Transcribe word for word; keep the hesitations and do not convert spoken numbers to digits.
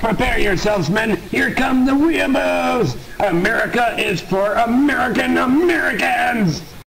Prepare yourselves, men. Here come the Weeaboos. America is for American Americans.